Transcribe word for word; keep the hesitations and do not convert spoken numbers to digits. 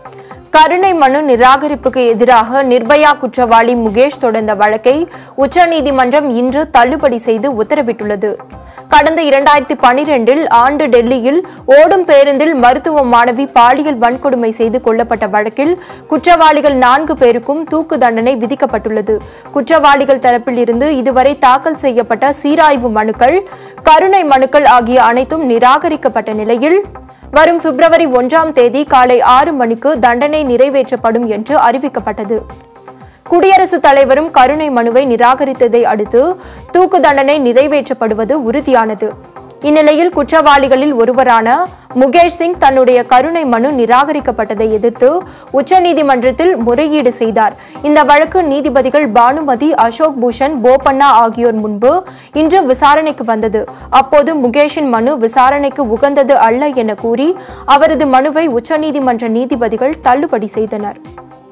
கருணை மனு நிராகரிப்புக்கு எதிராக நிர்பயா குற்றவாளி முகேஷ் தொடர்ந்த வழக்கை உச்சநீதிமன்றம் இன்று தள்ளுபடி செய்து உத்தரவிட்டுள்ளது. கடந்த இரண்டாயிரத்தி பனிரெண்டில் ஆண்டு டெல்லியில் ஓடும் பேருந்தில் மருத்துவ மாணவி பாலியல் வன்கொடுமை செய்து கொல்லப்பட்ட வழக்கில் குற்றவாளிகள் நான்கு பேருக்கும் தூக்கு தண்டனை விதிக்கப்பட்டுள்ளது. குற்றவாளிகள் தரப்பில் இருந்து இதுவரை தாக்கல் செய்யப்பட்ட சீராய்வு மனுக்கள், கருணை மனுக்கள் ஆகிய அனைத்தும் நிராகரிக்கப்பட்ட நிலையில் வரும் பிப்ரவரி ஒன்றாம் தேதி காலை ஆறு மணிக்கு தண்டனை நிறைவேற்றப்படும் என்று அறிவிக்கப்பட்டது. குடியரசுத் தலைவரும் கருணை மனுவை நிராகரித்ததை அடுத்து தூக்கு தண்டனை நிறைவேற்றப்படுவது உறுதியானது. இந்நிலையில் குற்றவாளிகளில் ஒருவரான முகேஷ் சிங் தன்னுடைய கருணை மனு நிராகரிக்கப்பட்டதை எதிர்த்து உச்சநீதிமன்றத்தில் முறையீடு செய்தார். இந்த வழக்கு நீதிபதிகள் பானுமதி, அசோக் பூஷன், போபண்ணா ஆகியோர் முன்பு இன்று விசாரணைக்கு வந்தது. அப்போது முகேஷின் மனு விசாரணைக்கு உகந்தது அல்ல என கூறி அவரது மனுவை உச்சநீதிமன்ற நீதிபதிகள் தள்ளுபடி செய்தனர்.